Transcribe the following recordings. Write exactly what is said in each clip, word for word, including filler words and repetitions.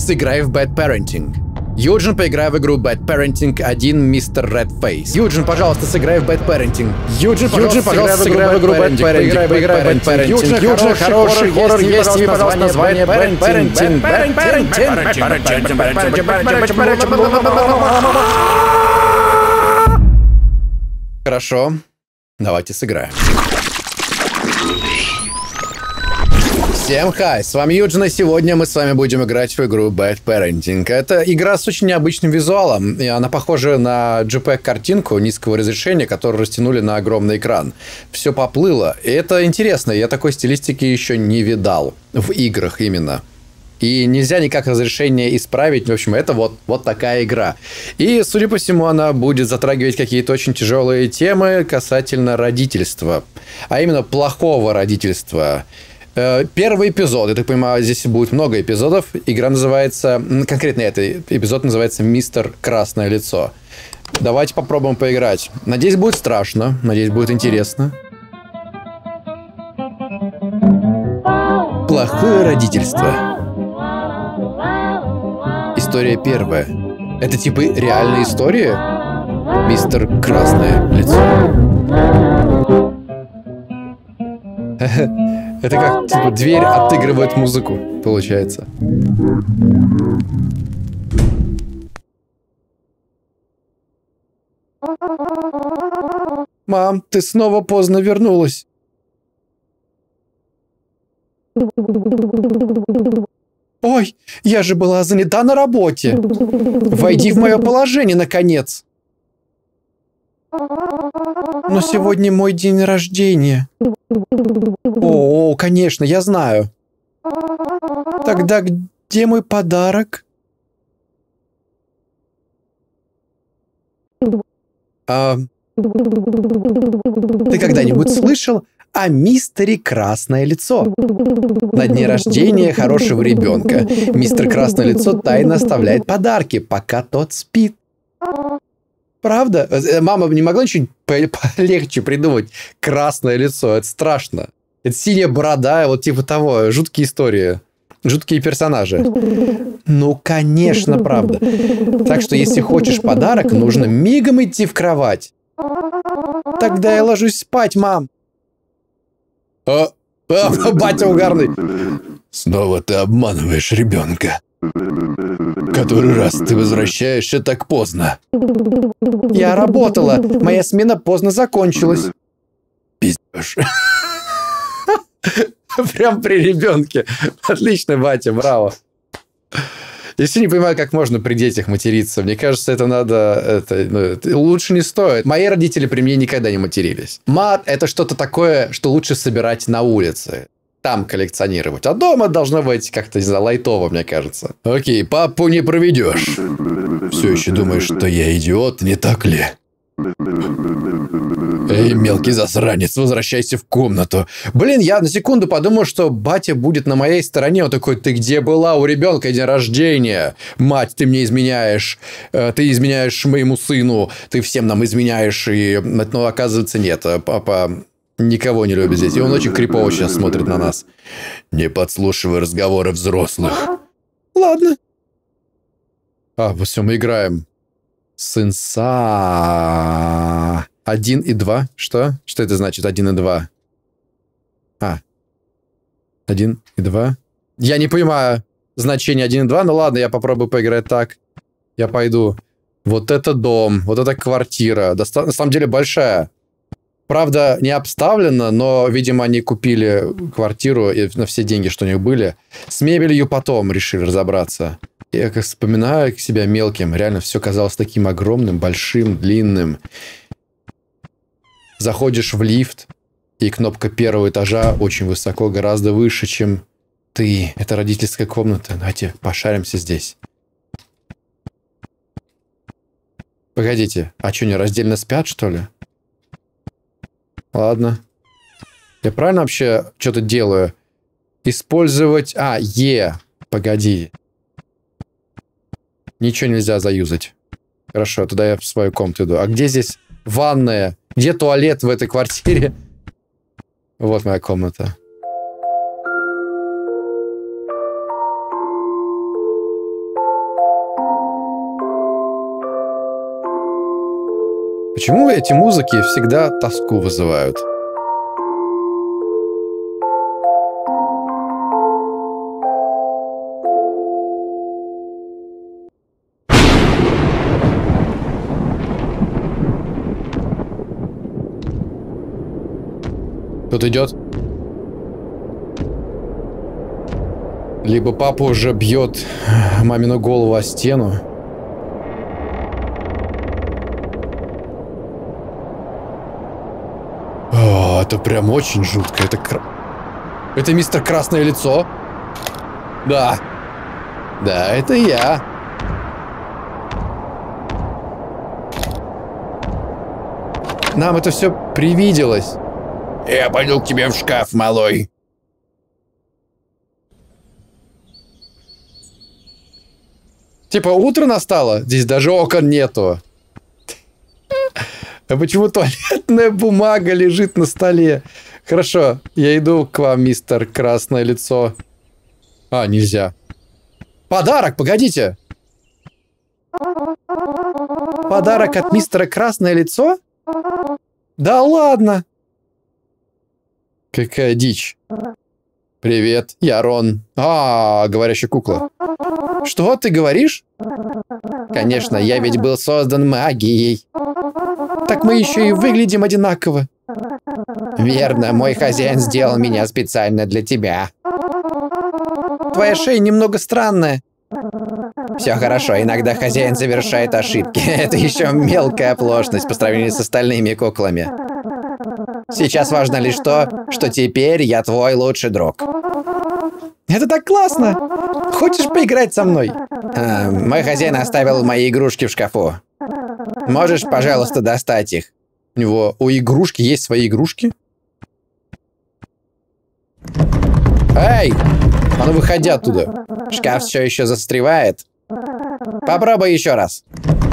Сыграй в Bad Parenting. Юджин, поиграй в игру Bad Parenting один, мистер Redface. Юджин, пожалуйста, сыграй в Bad Parenting. Юджин, пожалуйста, сыграй в игру Bad Parenting. Поиграй в Bad Parenting. Юджин, хороший хоррор, есть тебе, пожалуйста, название Bad Parenting. Bad Parenting. Хорошо, давайте сыграем. Всем хай, с вами Юджин, и сегодня мы с вами будем играть в игру Bad Parenting. Это игра с очень необычным визуалом, и она похожа на джей пи джи-картинку низкого разрешения, которую растянули на огромный экран. Все поплыло, и это интересно, я такой стилистики еще не видал, в играх именно. И нельзя никак разрешение исправить. В общем, это вот, вот такая игра. И, судя по всему, она будет затрагивать какие-то очень тяжелые темы касательно родительства. А именно плохого родительства. Первый эпизод, я так понимаю, здесь будет много эпизодов. Игра называется, конкретно этот эпизод называется «Мистер Красное лицо». Давайте попробуем поиграть. Надеюсь, будет страшно. Надеюсь, будет интересно. Плохое родительство. История первая. Это типа реальная история? Мистер Красное лицо. Это как, типа, дверь отыгрывает музыку, получается. Мам, ты снова поздно вернулась. Ой, я же была занята на работе. Войди в мое положение, наконец. Но сегодня мой день рождения. О, конечно, я знаю. Тогда где мой подарок? А... Ты когда-нибудь слышал о мистере Красное лицо? На дне рождения хорошего ребенка мистер Красное лицо тайно оставляет подарки, пока тот спит. Правда? Мама не могла ничего полегче придумать. Красное лицо, это страшно. Это синяя борода, вот типа того, жуткие истории. Жуткие персонажи. Ну, конечно, правда. Так что, если хочешь подарок, нужно мигом идти в кровать. Тогда я ложусь спать, мам. А, а, батя угарный. Снова ты обманываешь ребенка. Который раз ты возвращаешься так поздно. Я работала. Моя смена поздно закончилась. Пиздешь. Прям при ребенке. Отлично, батя, браво. Я все не понимаю, как можно при детях материться. Мне кажется, это надо... Это, ну, это лучше не стоит. Мои родители при мне никогда не матерились. Мат – это что-то такое, что лучше собирать на улице. Там коллекционировать. А дома должно быть как-то, не знаю, лайтово, мне кажется. Окей, папу не проведешь. Все еще думаешь, что я идиот, не так ли? Эй, мелкий засранец, возвращайся в комнату. Блин, я на секунду подумал, что батя будет на моей стороне. Он такой: ты где была? У ребенка день рождения. Мать, ты мне изменяешь. Ты изменяешь моему сыну. Ты всем нам изменяешь. И, ну, оказывается, нет. Папа никого не любит здесь. И он очень крипово сейчас смотрит на нас. Не подслушивай разговоры взрослых. Ладно. А, вот все, мы играем. Сенса. Один и два. Что? Что это значит один и два? А. Один и два. Я не понимаю значение один и два. Ну ладно, я попробую поиграть так. Я пойду. Вот это дом. Вот это квартира. Доста... На самом деле большая. Правда, не обставлена, но, видимо, они купили квартиру и на все деньги, что у них были. С мебелью потом решили разобраться. Я как вспоминаю себя мелким. Реально все казалось таким огромным, большим, длинным. Заходишь в лифт, и кнопка первого этажа очень высоко, гораздо выше, чем ты. Это родительская комната. Давайте пошаримся здесь. Погодите, а что, они раздельно спят, что ли? Ладно. Я правильно вообще что-то делаю? Использовать... А, Е. Погоди. Ничего нельзя заюзать. Хорошо, тогда я в свою комнату иду. А где здесь ванная? Где туалет в этой квартире? Вот моя комната. Почему эти музыки всегда тоску вызывают? Тут идет. Либо папа уже бьет мамину голову о стену. О, это прям очень жутко. Это кр... Это мистер Красное Лицо? Да. Да, это я. Нам это все привиделось. Я пойду к тебе в шкаф, малой. Типа утро настало? Здесь даже окон нету. А почему туалетная бумага лежит на столе? Хорошо, я иду к вам, мистер Красное Лицо. А, нельзя. Подарок, погодите. Подарок от мистера Красное Лицо? Да ладно. Какая дичь. Привет, я Рон. А, говорящая кукла. Что ты говоришь? Конечно, я ведь был создан магией. Так мы еще и выглядим одинаково. Верно, мой хозяин сделал меня специально для тебя. Твоя шея немного странная. Все хорошо, иногда хозяин совершает ошибки. Это еще мелкая оплошность по сравнению с остальными куклами. Сейчас важно лишь то, что теперь я твой лучший друг. Это так классно! Хочешь поиграть со мной? А, мой хозяин оставил мои игрушки в шкафу. Можешь, пожалуйста, достать их? У него у игрушки есть свои игрушки? Эй! А ну выходи оттуда. Шкаф все еще застревает. Попробуй еще раз.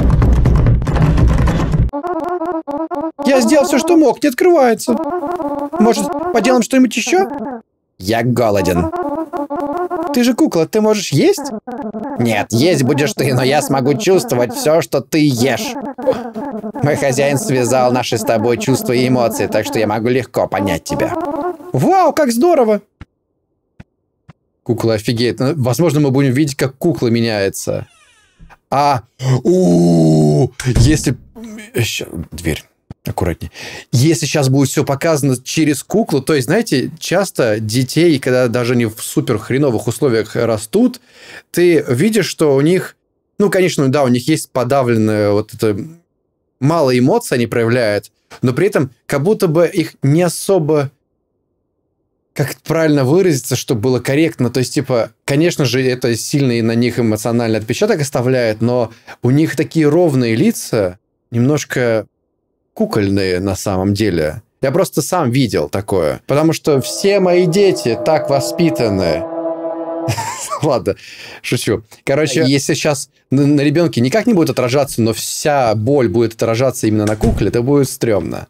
Я сделал все, что мог, не открывается. Может, поделаем что-нибудь еще? Я голоден. Ты же кукла, ты можешь есть? Нет, есть будешь ты, но я смогу чувствовать все, что ты ешь. Мой хозяин связал наши с тобой чувства и эмоции, так что я могу легко понять тебя. Вау, как здорово! Кукла офигеет. Возможно, мы будем видеть, как кукла меняется. А, у, если... Еще дверь. Аккуратнее. Если сейчас будет все показано через куклу, то есть, знаете, часто детей, когда даже они в супер хреновых условиях растут, ты видишь, что у них, ну, конечно, да, у них есть подавленная вот это... Мало эмоций они проявляют, но при этом как будто бы их не особо... Как правильно выразиться, чтобы было корректно. То есть, типа, конечно же, это сильный на них эмоциональный отпечаток оставляет, но у них такие ровные лица, немножко кукольные на самом деле. Я просто сам видел такое. Потому что все мои дети так воспитаны. Ладно, шучу. Короче, если сейчас на ребенке никак не будет отражаться, но вся боль будет отражаться именно на кукле, это будет стрёмно.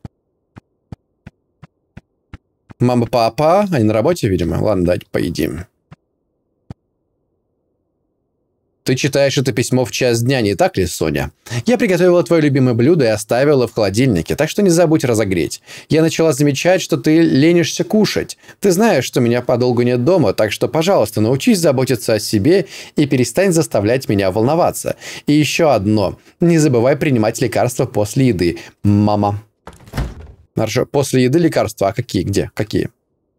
Мама, папа, они на работе, видимо. Ладно, давайте поедим. Ты читаешь это письмо в час дня, не так ли, Соня? Я приготовила твое любимое блюдо и оставила в холодильнике, так что не забудь разогреть. Я начала замечать, что ты ленишься кушать. Ты знаешь, что меня подолгу нет дома, так что, пожалуйста, научись заботиться о себе и перестань заставлять меня волноваться. И еще одно. Не забывай принимать лекарства после еды. Мама. Хорошо. После еды лекарства. А какие? Где? Какие?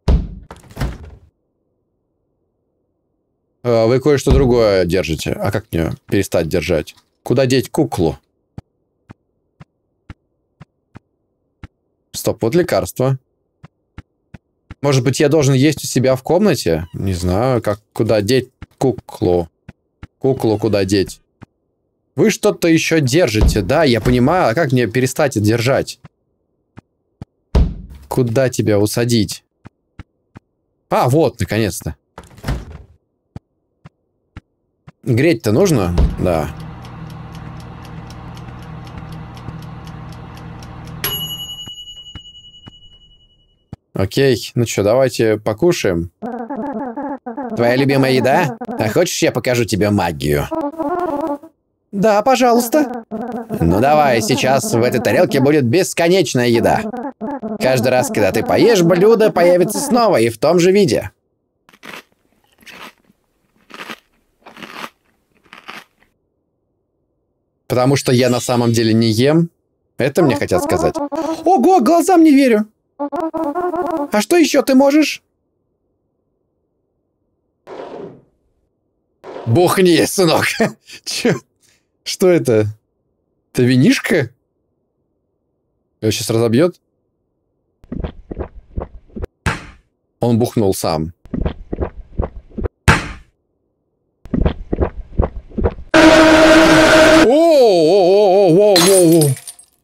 Вы кое-что другое держите. А как мне перестать держать? Куда деть куклу? Стоп, вот лекарство. Может быть, я должен есть у себя в комнате? Не знаю, как куда деть куклу. Куклу куда деть? Вы что-то еще держите, да? Я понимаю, а как мне перестать держать? Куда тебя усадить? А, вот, наконец-то. Греть-то нужно? Да. Окей, ну что, давайте покушаем. Твоя любимая еда? А хочешь, я покажу тебе магию? Да, пожалуйста. Ну давай, сейчас в этой тарелке будет бесконечная еда. Каждый раз, когда ты поешь, блюдо появится снова и в том же виде. Потому что я на самом деле не ем. Это мне хотят сказать. Ого, глазам не верю. А что еще ты можешь? Бухни, сынок. Че? Что это? Это винишко? Его сейчас разобьет? Он бухнул сам. О-о-о-о-о-о-о-о!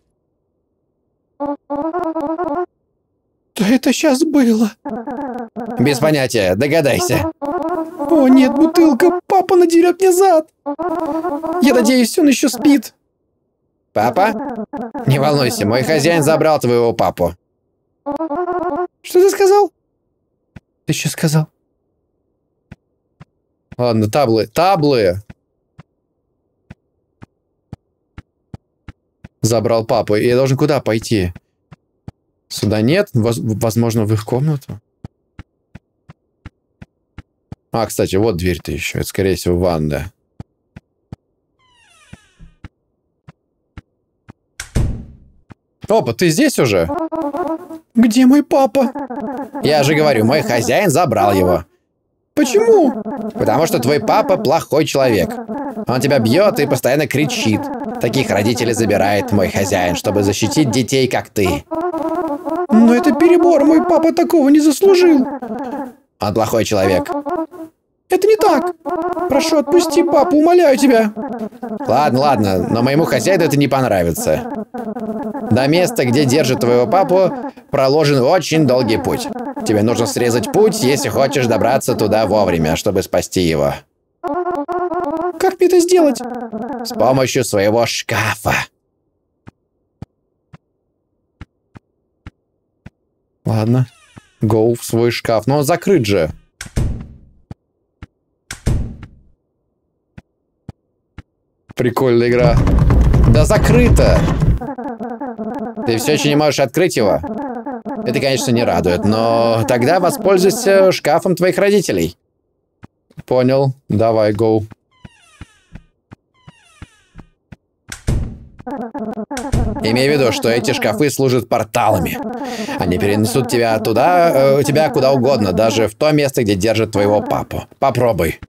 Да это сейчас было. Без понятия, догадайся. О нет, бутылка, папа надерет мне зад. Я надеюсь, он еще спит. Папа? Не волнуйся, мой хозяин забрал твоего папу. Что ты сказал? Ты что сказал? Ладно, таблы, таблы. Забрал папу. И я должен куда пойти? Сюда нет? Воз возможно, в их комнату? А, кстати, вот дверь-то еще. Это, скорее всего, ванна. Опа, ты здесь уже? Где мой папа? Я же говорю, мой хозяин забрал его. Почему? Потому что твой папа плохой человек. Он тебя бьет и постоянно кричит. Таких родителей забирает мой хозяин, чтобы защитить детей, как ты. Но это перебор, мой папа такого не заслужил. Он плохой человек. Это не так. Прошу, отпусти папу, умоляю тебя. Ладно, ладно, но моему хозяину это не понравится. До места, где держит твоего папу, проложен очень долгий путь. Тебе нужно срезать путь, если хочешь добраться туда вовремя, чтобы спасти его. Как мне это сделать? С помощью своего шкафа. Ладно. Гоу в свой шкаф. Но он закрыт же. Прикольная игра. Да закрыто. Ты все еще не можешь открыть его? Это, конечно, не радует, но тогда воспользуйся шкафом твоих родителей. Понял. Давай, гоу. Имей в виду, что эти шкафы служат порталами. Они перенесут тебя туда, э, тебя куда угодно, даже в то место, где держат твоего папу. Попробуй.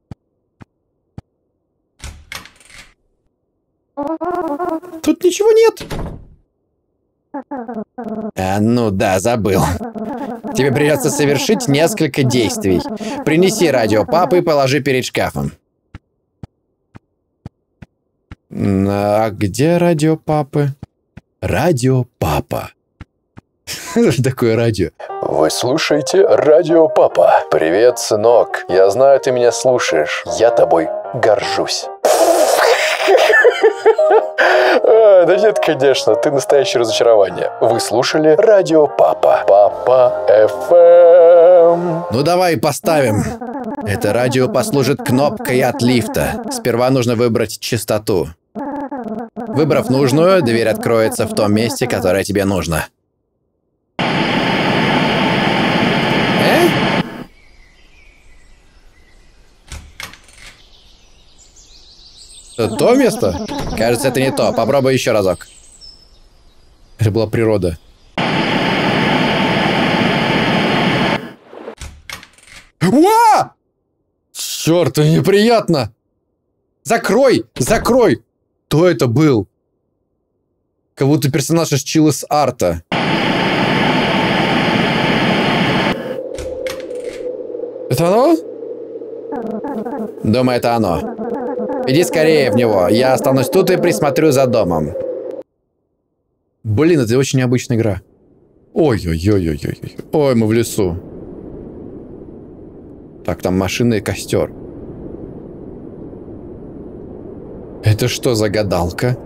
Тут ничего нет. А, ну да, забыл. Тебе придется совершить несколько действий. Принеси радио папы и положи перед шкафом. А где радио папы? Радио папа. Что такое радио? Вы слушаете радио папа. Привет, сынок. Я знаю, ты меня слушаешь. Я тобой горжусь. Да нет, конечно, ты настоящее разочарование. Вы слушали радио Папа. Папа эф эм. Ну давай поставим. Это радио послужит кнопкой от лифта. Сперва нужно выбрать частоту. Выбрав нужную, дверь откроется в том месте, которое тебе нужно. Э? Это то место? Кажется, это не то. Попробуй еще разок. Это была природа. Уа! Черт, неприятно! Закрой! Закрой! Кто это был? Как будто персонаж из Chili's Арта. Это оно? Думаю, это оно. Иди скорее в него. Я останусь тут и присмотрю за домом. Блин, это очень необычная игра. Ой-ой-ой-ой-ой. Ой, мы в лесу. Так, там машина и костер. Это что за гадалка?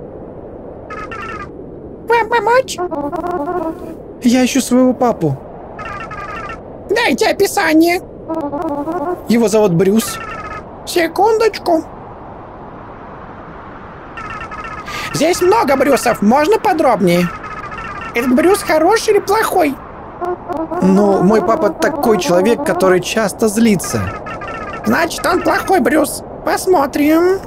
Вам помочь? Я ищу своего папу. Дайте описание. Его зовут Брюс. Секундочку. Здесь много Брюсов. Можно подробнее? Этот Брюс хороший или плохой? Ну, мой папа такой человек, который часто злится. Значит, он плохой Брюс. Посмотрим.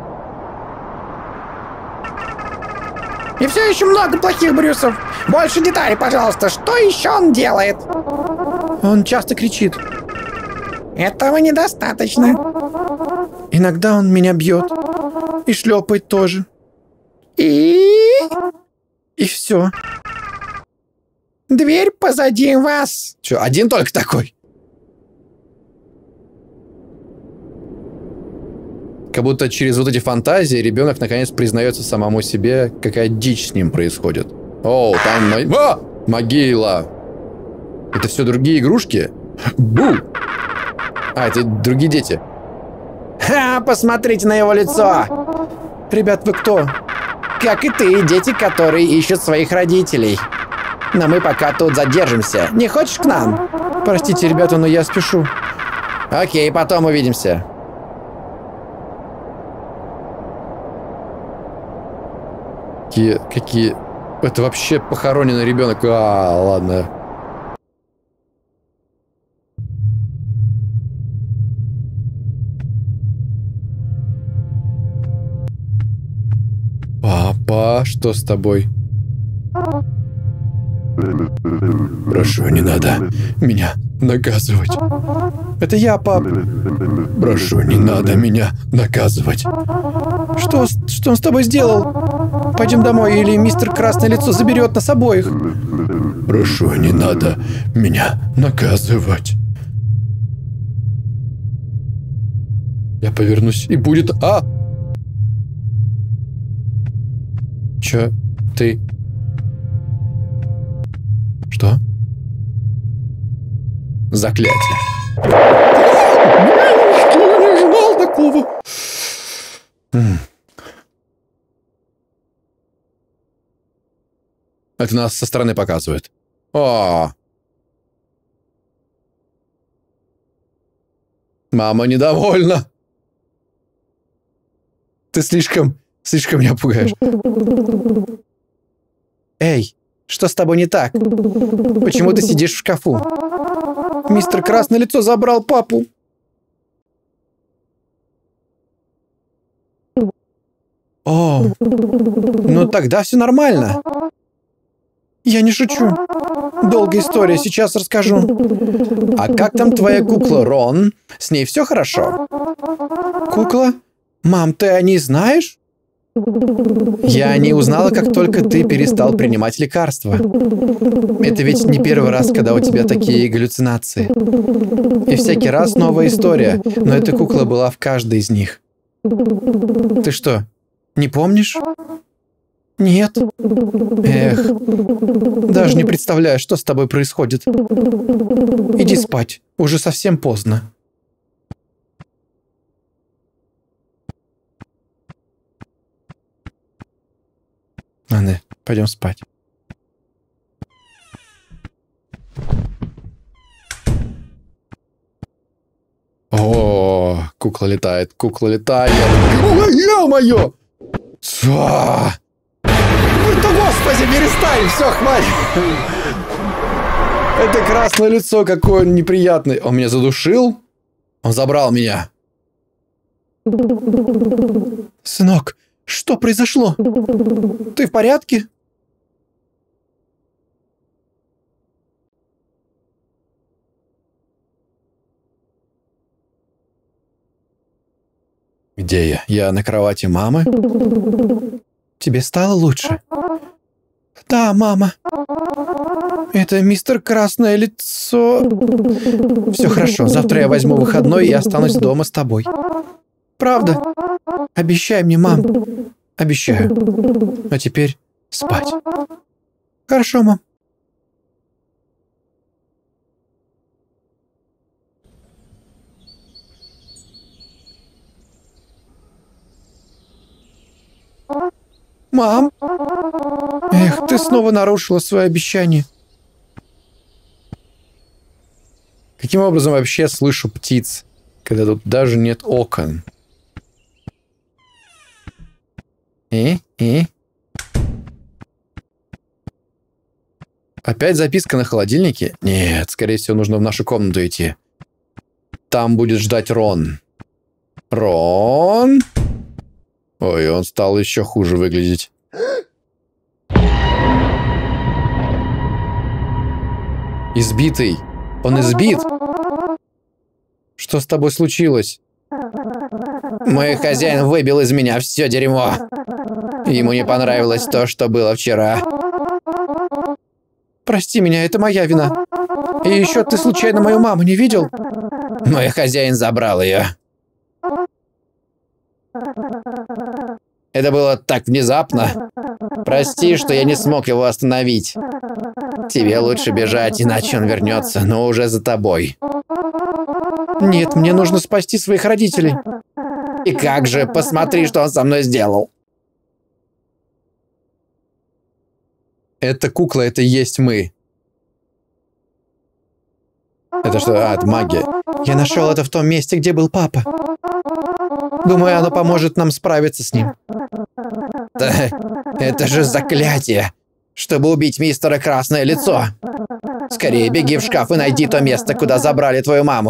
И все еще много плохих Брюсов. Больше деталей, пожалуйста. Что еще он делает? Он часто кричит. Этого недостаточно. Иногда он меня бьет. И шлепает тоже. И... И все. Дверь позади вас. Че, один только такой? Как будто через вот эти фантазии ребенок наконец признается самому себе, какая дичь с ним происходит. О, там мо... а! Могила. Это все другие игрушки? Бу! А, это другие дети. Ха, посмотрите на его лицо. Ребят, вы кто? Как и ты, дети, которые ищут своих родителей. Но мы пока тут задержимся. Не хочешь к нам? Простите, ребята, но я спешу. Окей, потом увидимся. Какие... Какие... Это вообще похороненный ребенок. А, ладно. Папа, что с тобой? Прошу, не надо меня наказывать. Это я, пап. Прошу, не надо меня наказывать. Что, что он с тобой сделал? Пойдем домой, или мистер Красное Лицо заберет нас обоих. Прошу, не надо меня наказывать. Я повернусь, и будет... А! Чё? Ты... Что? Заклятие. Я не ждал такого. Это нас со стороны показывает. О! Мама недовольна. Ты слишком, слишком меня пугаешь. Эй, что с тобой не так? Почему ты сидишь в шкафу? Мистер Красное Лицо забрал папу. О, ну тогда все нормально. Я не шучу. Долгая история, сейчас расскажу. А как там твоя кукла Рон? С ней все хорошо? Кукла? Мам, ты о ней знаешь? Я о ней узнала, как только ты перестал принимать лекарства. Это ведь не первый раз, когда у тебя такие галлюцинации. И всякий раз новая история, но эта кукла была в каждой из них. Ты что, не помнишь? Нет. Эх, даже не представляю, что с тобой происходит. Иди спать, уже совсем поздно. Ладно, пойдем спать. О, кукла летает, кукла летает. Ой, ё-моё! Да, господи, перестань, все, хватит. Это Красное Лицо, какое он неприятный. Он меня задушил, он забрал меня. Сынок, что произошло? Ты в порядке? Где я? Я на кровати мамы? Тебе стало лучше? Да, мама. Это мистер Красное Лицо. Все хорошо, завтра я возьму выходной и останусь дома с тобой. Правда? Обещай мне, мам. Обещаю. А теперь спать. Хорошо, мам. Мам? Эх, ты снова нарушила свое обещание. Каким образом вообще слышу птиц, когда тут даже нет окон? И? И? Опять записка на холодильнике? Нет, скорее всего, нужно в нашу комнату идти. Там будет ждать Рон. Рон? Ой, он стал еще хуже выглядеть. Избитый. Он избит. Что с тобой случилось? Мой хозяин выбил из меня все дерьмо. Ему не понравилось то, что было вчера. Прости меня, это моя вина. И еще ты случайно мою маму не видел? Мой хозяин забрал ее. Это было так внезапно. Прости, что я не смог его остановить. Тебе лучше бежать, иначе он вернется, но уже за тобой. Нет, мне нужно спасти своих родителей. И как же, посмотри, что он со мной сделал. Это кукла, это и есть мы. Это что? А, это магия. Я нашел это в том месте, где был папа. Думаю, оно поможет нам справиться с ним. Да, это же заклятие, чтобы убить мистера Красное Лицо. Скорее беги в шкаф и найди то место, куда забрали твою маму.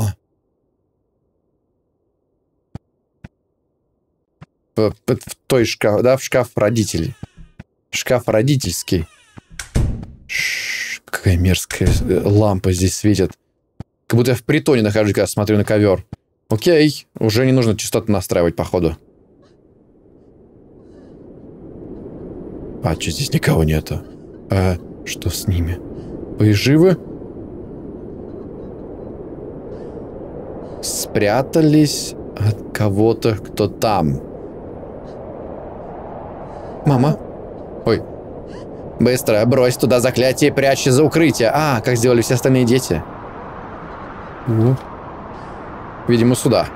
В, в, в той шкаф, да, в шкаф родителей. Шкаф родительский. Ш, какая мерзкая лампа здесь светит. Как будто я в притоне нахожусь, когда смотрю на ковер. Окей, уже не нужно частоту настраивать, походу. А, что здесь никого нету? А, что с ними? Вы живы? Спрятались от кого-то, кто там. Мама? Ой. Быстро, брось туда заклятие и прячь за укрытие. А, как сделали все остальные дети. У. Видимо, сюда.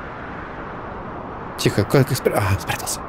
Тихо, как спря... А, спрятался.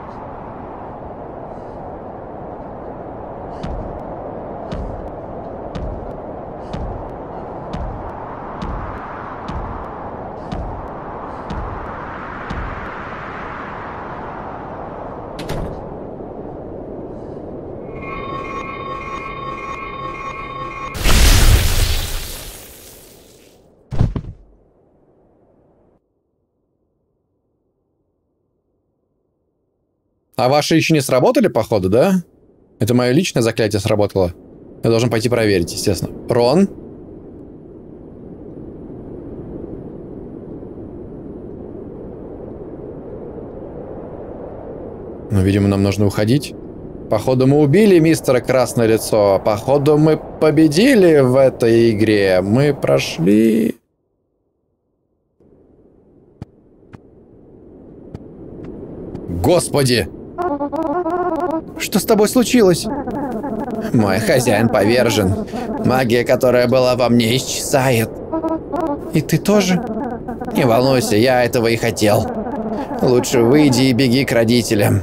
А ваши еще не сработали, походу, да? Это мое личное заклятие сработало. Я должен пойти проверить, естественно. Рон? Ну, видимо, нам нужно уходить. Походу, мы убили мистера Красное Лицо. Походу, мы победили в этой игре. Мы прошли... Господи! Что с тобой случилось? Мой хозяин повержен. Магия, которая была во мне, исчезает. И ты тоже? Не волнуйся, я этого и хотел. Лучше выйди и беги к родителям.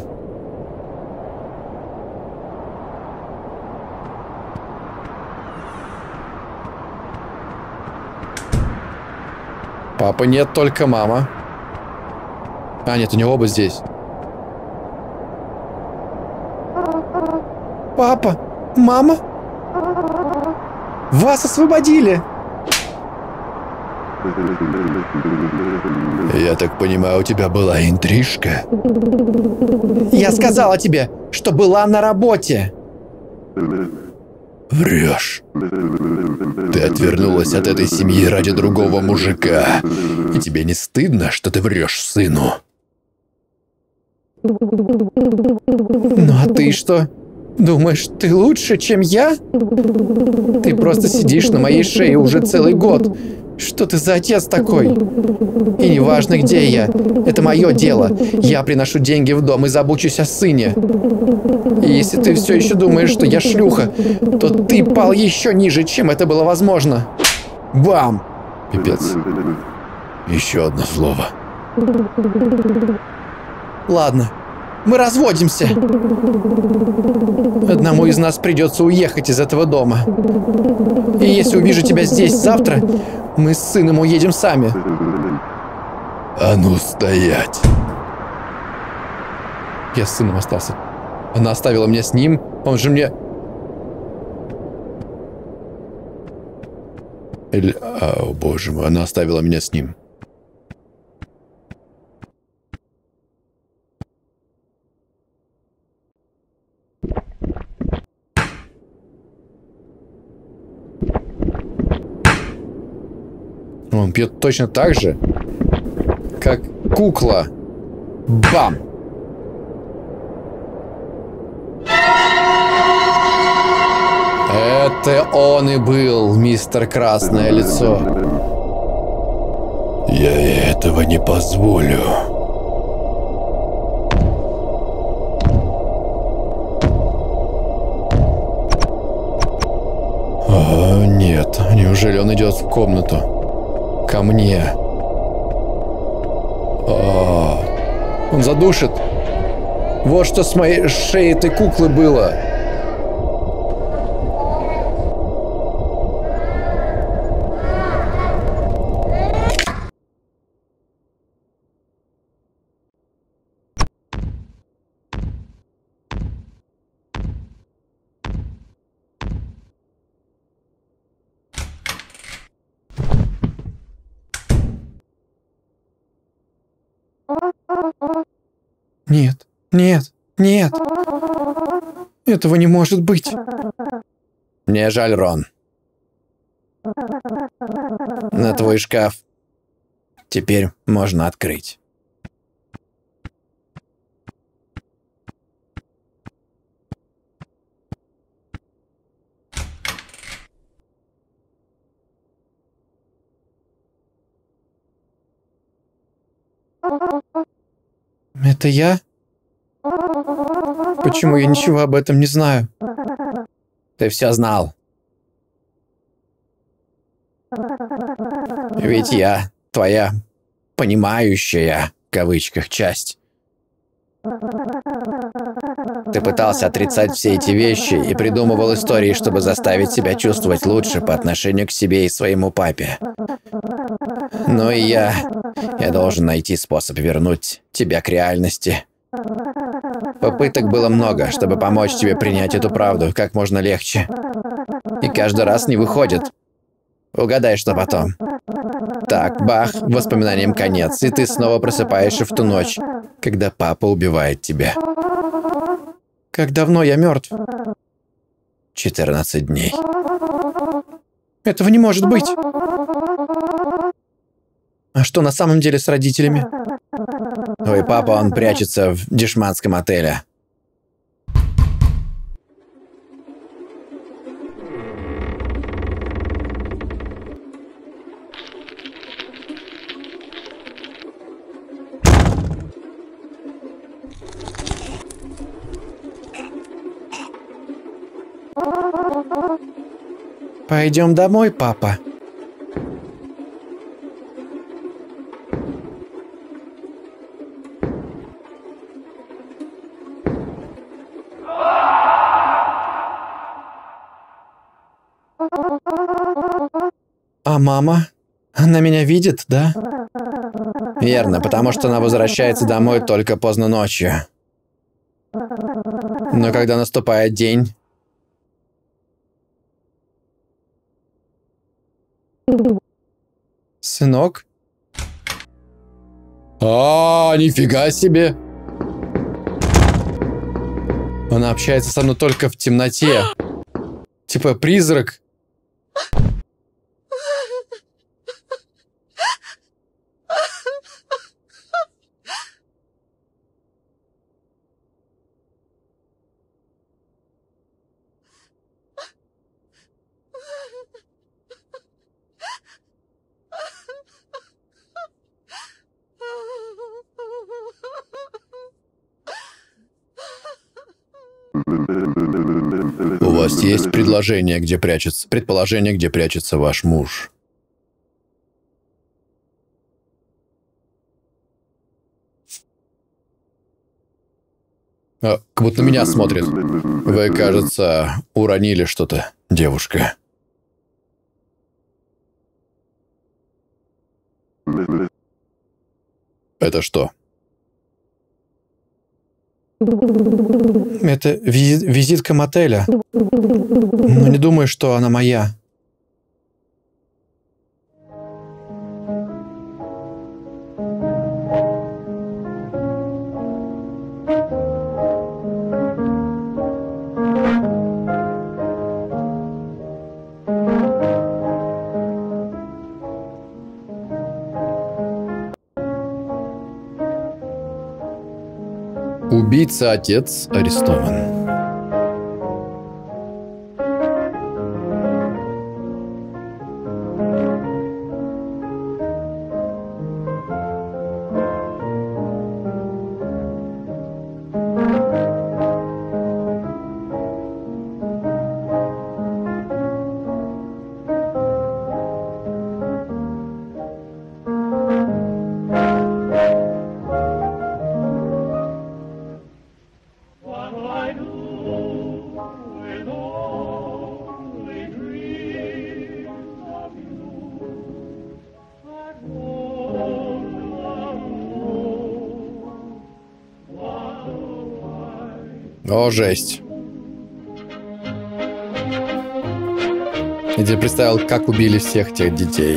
Папа нет, только мама. А, нет, у него оба здесь. Папа, мама, вас освободили. Я так понимаю, у тебя была интрижка? Я сказала тебе, что была на работе. Врешь. Ты отвернулась от этой семьи ради другого мужика. И тебе не стыдно, что ты врешь сыну? Ну а ты что? Думаешь, ты лучше, чем я? Ты просто сидишь на моей шее уже целый год. Что ты за отец такой? И неважно, где я. Это мое дело. Я приношу деньги в дом и забочусь о сыне. И если ты все еще думаешь, что я шлюха, то ты пал еще ниже, чем это было возможно. Бам! Пипец. Еще одно слово. Ладно. Мы разводимся. Одному из нас придется уехать из этого дома. И если увижу тебя здесь завтра, мы с сыном уедем сами. А ну стоять. Я с сыном остался. Она оставила меня с ним. Он же мне... Или... О, боже мой, она оставила меня с ним. Он пьет точно так же, как кукла. Бам! Это он и был, мистер Красное Лицо. Я этого не позволю. О, нет, неужели он идет в комнату? Ко мне. О, он задушит. Вот что с моей шеей этой куклы было. Нет, нет, нет. Этого не может быть. Мне жаль, Рон. На твой шкаф теперь можно открыть. Это я? Почему я ничего об этом не знаю? Ты все знал. Ведь я твоя понимающая, в кавычках, часть. Ты пытался отрицать все эти вещи и придумывал истории, чтобы заставить себя чувствовать лучше по отношению к себе и своему папе. Но и я... Я должен найти способ вернуть тебя к реальности. Попыток было много, чтобы помочь тебе принять эту правду как можно легче. И каждый раз не выходит. Угадай, что потом. Так, бах, воспоминаниям конец, и ты снова просыпаешься в ту ночь, когда папа убивает тебя. Как давно я мертв? четырнадцать дней. Этого не может быть. А что на самом деле с родителями? Твой папа, он прячется в дешманском отеле. Пойдем домой, папа. А мама? Она меня видит, да? Верно, потому что она возвращается домой только поздно ночью. Но когда наступает день... Сынок? А, нифига себе! Она общается со мной только в темноте. Типа призрак. У вас есть предложение, где прячется, предположение, где прячется ваш муж? А, как будто на меня смотрит. Вы, кажется, уронили что-то, девушка. Это что? Это визит, визитка мотеля. Но не думаю, что она моя. Убийца-отец арестован. О, жесть. Я тебе представил, как убили всех тех детей.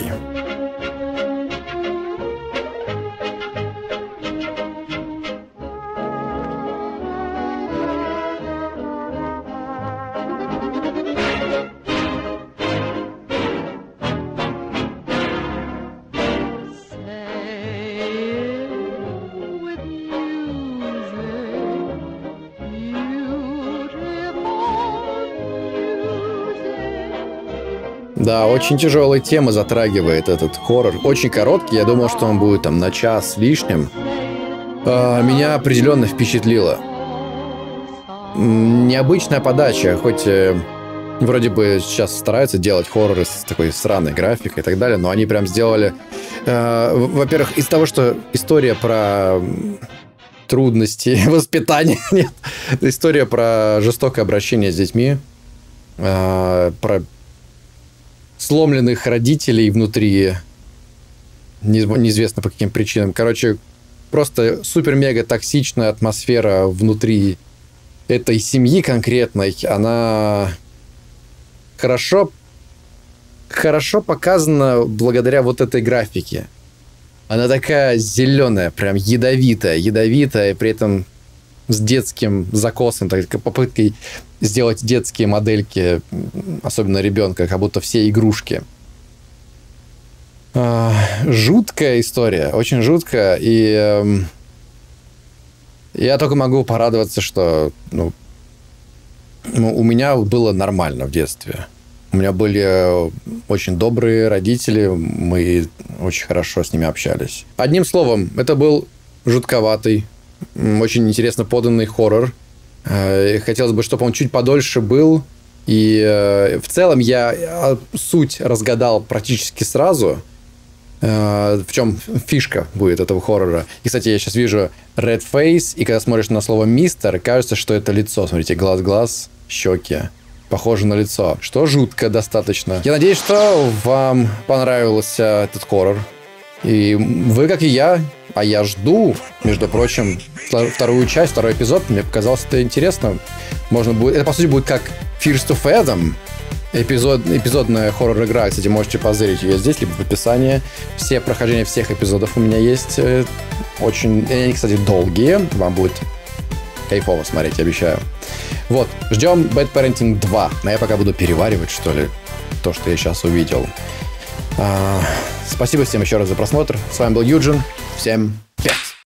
Да, очень тяжелая тема затрагивает этот хоррор. Очень короткий, я думал, что он будет там на час с лишним. А, меня определенно впечатлило. Необычная подача, хоть э, вроде бы сейчас стараются делать хорроры с такой сраной графикой и так далее, но они прям сделали... Э, во-первых, из того, что история про трудности воспитания, нет, история про жестокое обращение с детьми, э, про сломленных родителей внутри, неизвестно по каким причинам. Короче, просто супер-мега токсичная атмосфера внутри этой семьи конкретной, она хорошо, хорошо показана благодаря вот этой графике. Она такая зеленая, прям ядовитая, ядовитая, и при этом с детским закосом, так, попыткой сделать детские модельки, особенно ребенка, как будто все игрушки. А, жуткая история, очень жуткая, и э, я только могу порадоваться, что ну, ну, у меня было нормально в детстве. У меня были очень добрые родители, мы очень хорошо с ними общались. Одним словом, это был жутковатый, очень интересно поданный хоррор. Хотелось бы, чтобы он чуть подольше был. И в целом я суть разгадал практически сразу. В чем фишка будет этого хоррора. И, кстати, я сейчас вижу red face, и когда смотришь на слово мистер, кажется, что это лицо. Смотрите, глаз-глаз, щеки. Похоже на лицо, что жутко достаточно. Я надеюсь, что вам понравился этот хоррор. И вы, как и я, а я жду, между прочим, вторую часть, второй эпизод. Мне показалось это интересно. Можно будет... Это, по сути, будет как Fears to Fathom. Эпизод... Эпизодная хоррор-игра. Кстати, можете позырить ее здесь, либо в описании. Все прохождения всех эпизодов у меня есть. Очень... Они, кстати, долгие. Вам будет кайфово смотреть, обещаю. Вот. Ждем Bad Parenting два. А я пока буду переваривать, что ли, то, что я сейчас увидел. А... Спасибо всем еще раз за просмотр. С вами был Юджин. Всем